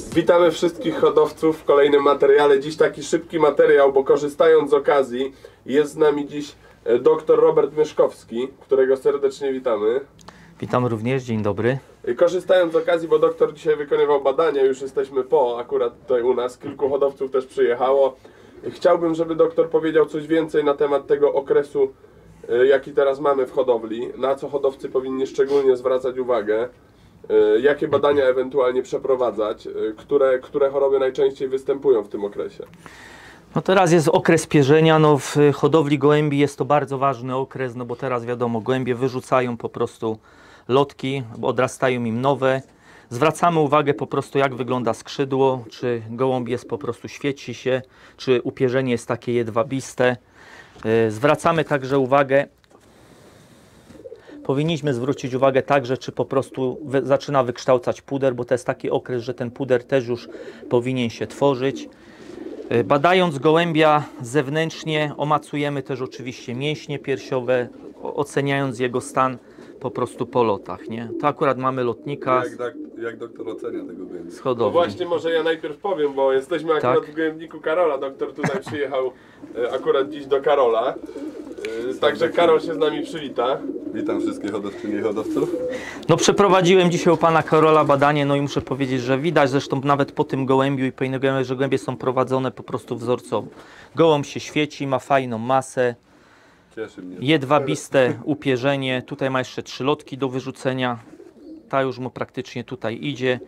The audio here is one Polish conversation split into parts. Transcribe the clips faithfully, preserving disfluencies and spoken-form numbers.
Witamy wszystkich hodowców w kolejnym materiale. Dziś taki szybki materiał, bo korzystając z okazji jest z nami dziś dr Robert Mieszkowski, którego serdecznie witamy. Witam również, dzień dobry. Korzystając z okazji, bo doktor dzisiaj wykonywał badania, już jesteśmy po akurat tutaj u nas, kilku hodowców też przyjechało. Chciałbym, żeby doktor powiedział coś więcej na temat tego okresu, jaki teraz mamy w hodowli, na co hodowcy powinni szczególnie zwracać uwagę, jakie badania ewentualnie przeprowadzać, które, które choroby najczęściej występują w tym okresie. No teraz jest okres pierzenia, no w hodowli gołębi jest to bardzo ważny okres, no bo teraz wiadomo, gołębie wyrzucają po prostu lotki, odrastają im nowe. Zwracamy uwagę po prostu, jak wygląda skrzydło, czy gołąb jest po prostu, świeci się, czy upierzenie jest takie jedwabiste. Zwracamy także uwagę, powinniśmy zwrócić uwagę także, czy po prostu wy, zaczyna wykształcać puder, bo to jest taki okres, że ten puder też już powinien się tworzyć. Badając gołębia zewnętrznie, omacujemy też oczywiście mięśnie piersiowe, oceniając jego stan po prostu po lotach, nie? To akurat mamy lotnika. Jak, jak, jak doktor ocenia tego gołębia? Z hodowli. No właśnie, może ja najpierw powiem, bo jesteśmy akurat Tak. w gołębniku Karola. Doktor tutaj przyjechał e, akurat dziś do Karola. E, także Karol się z nami przywita. Witam wszystkich hodowczyni i hodowców. No przeprowadziłem dzisiaj u pana Karola badanie, no i muszę powiedzieć, że widać zresztą nawet po tym gołębiu i po innym gołębiu, że gołębie są prowadzone po prostu wzorcowo. Gołąb się świeci, ma fajną masę, Cieszy mnie. jedwabiste upierzenie, tutaj ma jeszcze trzy lotki do wyrzucenia, ta już mu praktycznie tutaj idzie,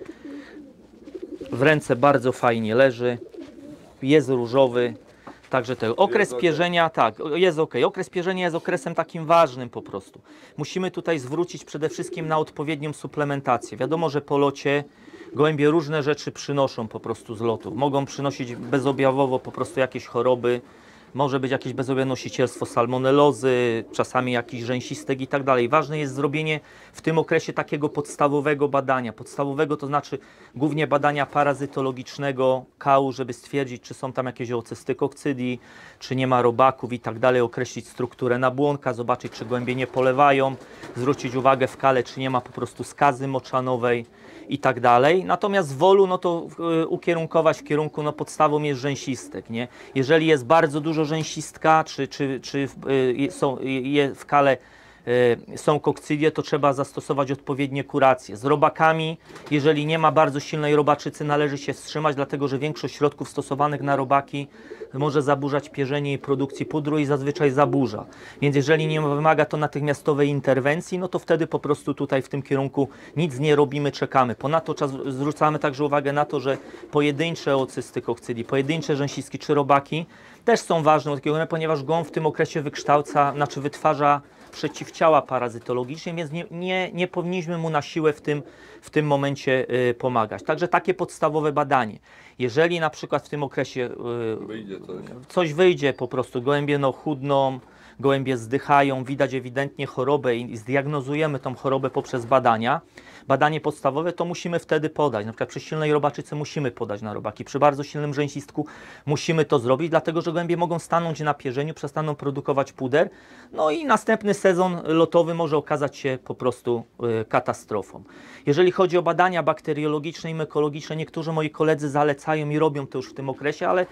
w ręce bardzo fajnie leży, jest różowy. Także ten okres Jest pierzenia, tak, jest ok. Okres pierzenia jest okresem takim ważnym po prostu. Musimy tutaj zwrócić przede wszystkim na odpowiednią suplementację. Wiadomo, że po locie gołębie różne rzeczy przynoszą po prostu z lotu. Mogą przynosić bezobjawowo po prostu jakieś choroby, może być jakieś bezobjawowe nosicielstwo salmonelozy, czasami jakiś rzęsistek i tak dalej. Ważne jest zrobienie w tym okresie takiego podstawowego badania. Podstawowego to znaczy głównie badania parazytologicznego kału, żeby stwierdzić, czy są tam jakieś oocysty kokcydii, czy nie ma robaków i tak dalej, określić strukturę nabłonka, zobaczyć, czy gołębie nie polewają, zwrócić uwagę w kale, czy nie ma po prostu skazy moczanowej i tak dalej. Natomiast w wolu, no to y, ukierunkować w kierunku, no podstawą jest rzęsistek, nie? Jeżeli jest bardzo dużo rzęsistka, czy, czy, czy y, są y, w kale y, są kokcydie, to trzeba zastosować odpowiednie kuracje. Z robakami, jeżeli nie ma bardzo silnej robaczycy, należy się wstrzymać, dlatego że większość środków stosowanych na robaki może zaburzać pierzenie i produkcji pudru i zazwyczaj zaburza. Więc jeżeli nie wymaga to natychmiastowej interwencji, no to wtedy po prostu tutaj w tym kierunku nic nie robimy, czekamy. Ponadto czas, zwracamy także uwagę na to, że pojedyncze ocysty kokcydii, pojedyncze rzęsistki czy robaki też są ważne, ponieważ gołąb w tym okresie wykształca, znaczy wytwarza przeciwciała parazytologiczne, więc nie, nie, nie powinniśmy mu na siłę w tym, w tym momencie y, pomagać. Także takie podstawowe badanie. Jeżeli na przykład w tym okresie y, Wyjdzie coś. coś wyjdzie, po prostu gołębie no, chudną, gołębie zdychają, widać ewidentnie chorobę i zdiagnozujemy tą chorobę poprzez badania, badanie podstawowe, to musimy wtedy podać. Na przykład przy silnej robaczycy musimy podać na robaki, przy bardzo silnym rzęsistku musimy to zrobić, dlatego że gołębie mogą stanąć na pierzeniu, przestaną produkować puder, no i następny sezon lotowy może okazać się po prostu y, katastrofą. Jeżeli chodzi o badania bakteriologiczne i mykologiczne, niektórzy moi koledzy zalecają i robią to już w tym okresie, ale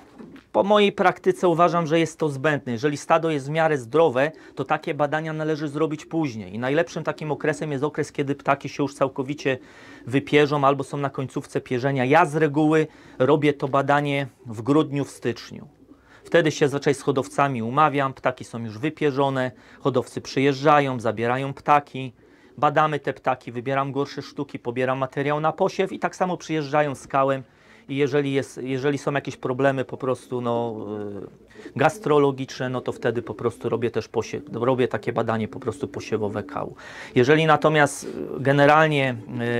po mojej praktyce uważam, że jest to zbędne. Jeżeli stado jest w miarę zdrowe, to takie badania należy zrobić później. I najlepszym takim okresem jest okres, kiedy ptaki się już całkowicie wypierzą albo są na końcówce pierzenia. Ja z reguły robię to badanie w grudniu, w styczniu. Wtedy się zazwyczaj z hodowcami umawiam, ptaki są już wypierzone, hodowcy przyjeżdżają, zabierają ptaki, badamy te ptaki, wybieram gorsze sztuki, pobieram materiał na posiew i tak samo przyjeżdżają z kałem. I jeżeli, jest, jeżeli są jakieś problemy po prostu no, y, gastrologiczne, no to wtedy po prostu robię też posiew, robię takie badanie po prostu posiewowe kału. Jeżeli natomiast generalnie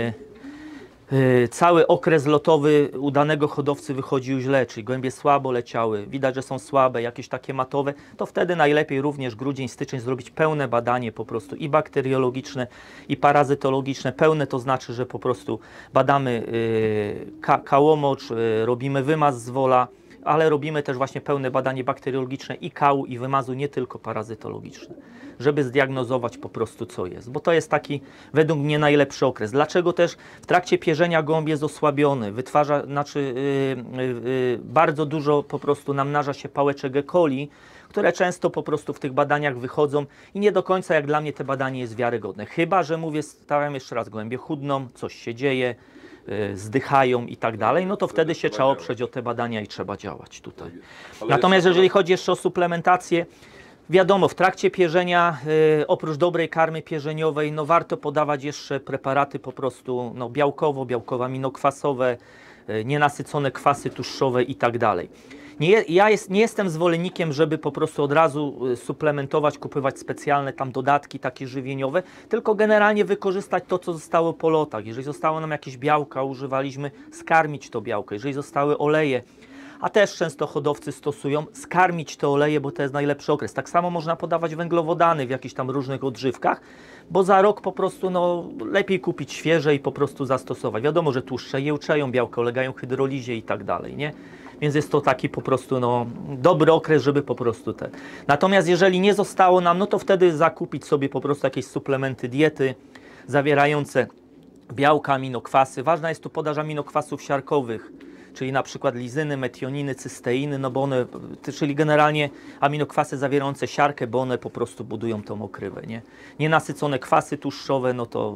y, y, cały okres lotowy u danego hodowcy wychodził źle, czyli gołębie słabo leciały, widać, że są słabe, jakieś takie matowe, to wtedy najlepiej również grudzień, styczeń zrobić pełne badanie po prostu i bakteriologiczne, i parazytologiczne. Pełne to znaczy, że po prostu badamy y, ka kałomocz, y, robimy wymaz z wola, ale robimy też właśnie pełne badanie bakteriologiczne i kału, i wymazu, nie tylko parazytologiczne, żeby zdiagnozować po prostu, co jest. Bo to jest taki według mnie najlepszy okres. Dlaczego też w trakcie pierzenia gołąb jest osłabiony, wytwarza, znaczy yy, yy, yy, bardzo dużo po prostu namnaża się pałeczek E. coli, które często po prostu w tych badaniach wychodzą i nie do końca jak dla mnie te badanie jest wiarygodne. Chyba że mówię, stawiam jeszcze raz, gołębie chudną, coś się dzieje, yy, zdychają i tak dalej, no to wtedy się trzeba oprzeć o te badania i trzeba działać tutaj. Natomiast jeżeli chodzi jeszcze o suplementację, wiadomo, w trakcie pierzenia, y, oprócz dobrej karmy pierzeniowej, no warto podawać jeszcze preparaty po prostu no, białkowo-białkowo-aminokwasowe, y, nienasycone kwasy tłuszczowe i tak dalej. Nie, ja jest, nie jestem zwolennikiem, żeby po prostu od razu y, suplementować, kupować specjalne tam dodatki takie żywieniowe, tylko generalnie wykorzystać to, co zostało po lotach. Jeżeli zostało nam jakieś białka, używaliśmy, skarmić to białko. Jeżeli zostały oleje, a też często hodowcy stosują, skarmić te oleje, bo to jest najlepszy okres. Tak samo można podawać węglowodany w jakichś tam różnych odżywkach, bo za rok po prostu no, lepiej kupić świeże i po prostu zastosować. Wiadomo, że tłuszcze jełczeją, białka ulegają hydrolizie i tak dalej, nie? Więc jest to taki po prostu no, dobry okres, żeby po prostu te. Natomiast jeżeli nie zostało nam, no to wtedy zakupić sobie po prostu jakieś suplementy diety zawierające białka, aminokwasy. Ważna jest tu podaż aminokwasów siarkowych, czyli na przykład lizyny, metioniny, cysteiny, no bo one, czyli generalnie aminokwasy zawierające siarkę, bo one po prostu budują tą okrywę, nie? Nienasycone kwasy tłuszczowe, no to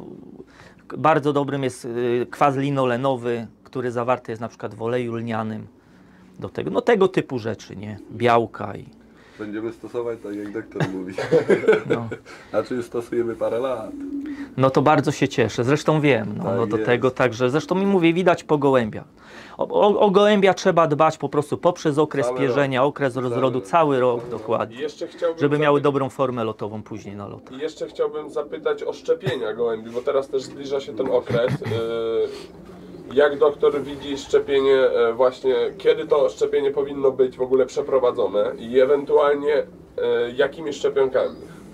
bardzo dobrym jest kwas linolenowy, który zawarty jest na przykład w oleju lnianym, do tego, no tego typu rzeczy, nie? Białka i... Będziemy stosować tak, jak doktor mówi. No. Znaczy już stosujemy parę lat. No to bardzo się cieszę, zresztą wiem, no, Tak no do jest. tego także, zresztą mi mówię, widać po gołębiach. O, o, o gołębia trzeba dbać po prostu poprzez okres Cały pierzenia, rok. okres Cały rozrodu, rok. cały rok I dokładnie, jeszcze chciałbym żeby miały zapy- dobrą formę lotową później na lot. I jeszcze chciałbym zapytać o szczepienia gołębi, bo teraz też zbliża się ten okres. Yy, Jak doktor widzi szczepienie, e, właśnie kiedy to szczepienie powinno być w ogóle przeprowadzone i ewentualnie e, jakimi szczepionkami?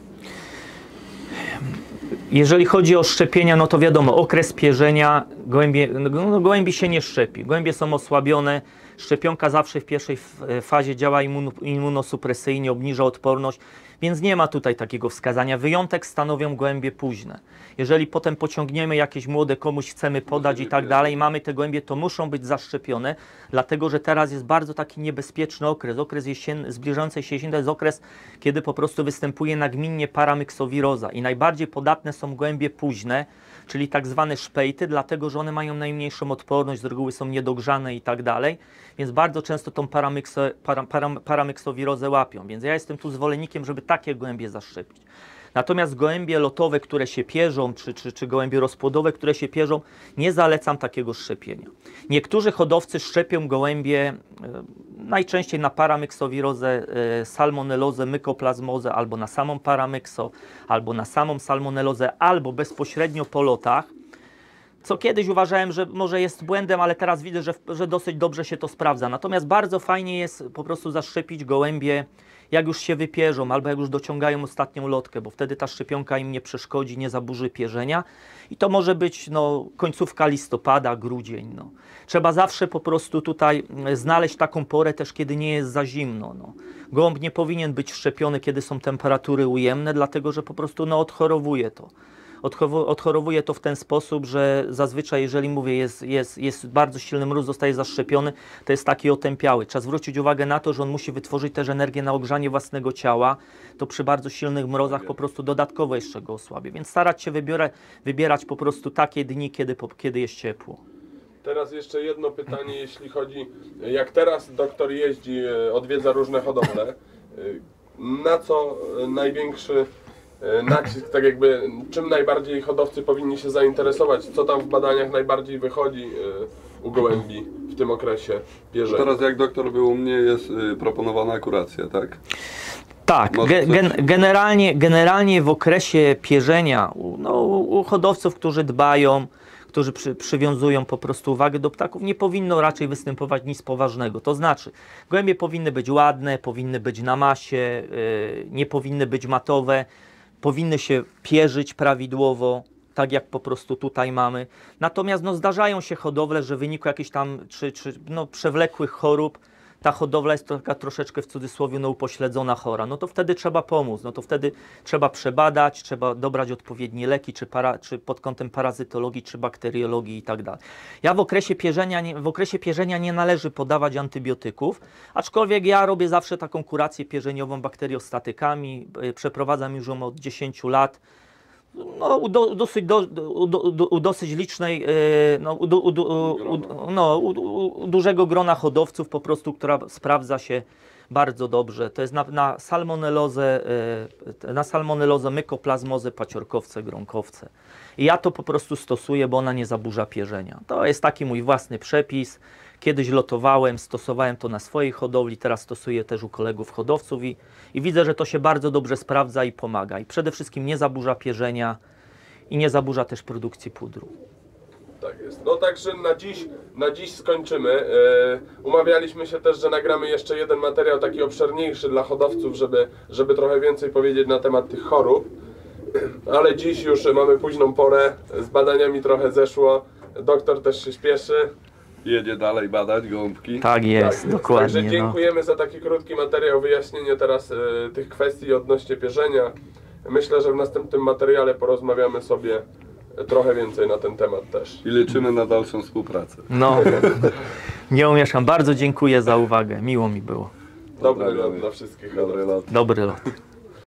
Jeżeli chodzi o szczepienia, no to wiadomo, okres pierzenia, gołębie, no, gołębi się nie szczepi, gołębie są osłabione, szczepionka zawsze w pierwszej fazie działa immun, immunosupresyjnie, obniża odporność, więc nie ma tutaj takiego wskazania. Wyjątek stanowią gołębie późne. Jeżeli potem pociągniemy jakieś młode, komuś chcemy podać i tak dalej, mamy te gołębie, to muszą być zaszczepione, dlatego że teraz jest bardzo taki niebezpieczny okres. Okres jesienny, zbliżającej się jesieni to jest okres, kiedy po prostu występuje nagminnie paramyksowiroza i najbardziej podatne są gołębie późne, czyli tak zwane szpejty, dlatego że one mają najmniejszą odporność, z reguły są niedogrzane i tak dalej, więc bardzo często tą paramykso, para, para, paramyksowirozę łapią, więc ja jestem tu zwolennikiem, żeby takie gołębie zaszczepić. Natomiast gołębie lotowe, które się pierzą, czy, czy, czy gołębie rozpłodowe, które się pierzą, nie zalecam takiego szczepienia. Niektórzy hodowcy szczepią gołębie e, najczęściej na paramyksowirozę, e, salmonellozę, mykoplazmozę, albo na samą paramykso, albo na samą salmonellozę, albo bezpośrednio po lotach. Co kiedyś uważałem, że może jest błędem, ale teraz widzę, że, że dosyć dobrze się to sprawdza. Natomiast bardzo fajnie jest po prostu zaszczepić gołębie, jak już się wypierzą, albo jak już dociągają ostatnią lotkę, bo wtedy ta szczepionka im nie przeszkodzi, nie zaburzy pierzenia. I to może być no, końcówka listopada, grudzień. No. Trzeba zawsze po prostu tutaj znaleźć taką porę też, kiedy nie jest za zimno. No. Gołąb nie powinien być szczepiony, kiedy są temperatury ujemne, dlatego że po prostu no, odchorowuje to. Odchorowuje to w ten sposób, że zazwyczaj, jeżeli mówię, jest, jest, jest bardzo silny mróz, zostaje zaszczepiony, to jest taki otępiały. Trzeba zwrócić uwagę na to, że on musi wytworzyć też energię na ogrzanie własnego ciała. To przy bardzo silnych mrozach po prostu dodatkowo jeszcze go osłabia. Więc starać się wybiera, wybierać po prostu takie dni, kiedy, kiedy jest ciepło. Teraz jeszcze jedno pytanie, jeśli chodzi, jak teraz doktor jeździ, odwiedza różne hodowle, na co największy nacisk, tak jakby, czym najbardziej hodowcy powinni się zainteresować, co tam w badaniach najbardziej wychodzi u gołębi w tym okresie pierzenia? Teraz jak doktor był u mnie, jest y, proponowana kuracja, tak? Tak, ge, gen, generalnie, generalnie w okresie pierzenia u, no, u hodowców, którzy dbają, którzy przy, przywiązują po prostu uwagę do ptaków, nie powinno raczej występować nic poważnego. To znaczy, gołębie powinny być ładne, powinny być na masie, yy, nie powinny być matowe, powinny się pierzyć prawidłowo, tak jak po prostu tutaj mamy. Natomiast no, zdarzają się hodowle, że w wyniku jakichś tam czy, czy, no, przewlekłych chorób ta hodowla jest taka troszeczkę w cudzysłowie no, upośledzona, chora, no to wtedy trzeba pomóc, no to wtedy trzeba przebadać, trzeba dobrać odpowiednie leki, czy, para, czy pod kątem parazytologii, czy bakteriologii i tak dalej. Ja w okresie pierzenia, nie, w okresie pierzenia nie należy podawać antybiotyków, aczkolwiek ja robię zawsze taką kurację pierzeniową bakteriostatykami, yy, przeprowadzam już ją od dziesięciu lat. No, u, do, dosyć, do, u, do, u dosyć licznej, yy, no, u, u, u, u, no, u, u dużego grona hodowców po prostu, która sprawdza się bardzo dobrze. To jest na, na salmonellozę, yy, na salmonellozę, mykoplazmozę, paciorkowce, gronkowce. I ja to po prostu stosuję, bo ona nie zaburza pierzenia. To jest taki mój własny przepis. Kiedyś lotowałem, stosowałem to na swojej hodowli, teraz stosuję też u kolegów hodowców i, i widzę, że to się bardzo dobrze sprawdza i pomaga. I przede wszystkim nie zaburza pierzenia i nie zaburza też produkcji pudru. Tak jest. No także na dziś, na dziś skończymy. Yy, umawialiśmy się też, że nagramy jeszcze jeden materiał taki obszerniejszy dla hodowców, żeby, żeby trochę więcej powiedzieć na temat tych chorób. Ale dziś już mamy późną porę, z badaniami trochę zeszło, doktor też się śpieszy. Jedzie dalej badać gąbki. Tak jest, Tak, dokładnie. Także dziękujemy no. za taki krótki materiał, wyjaśnienie teraz y, tych kwestii odnośnie pierzenia. Myślę, że w następnym materiale porozmawiamy sobie trochę więcej na ten temat też. I liczymy na dalszą współpracę. No, nie umieszam. Bardzo dziękuję za uwagę. Miło mi było. Dobry lot dla wszystkich. Dobry lot. Dobry lot.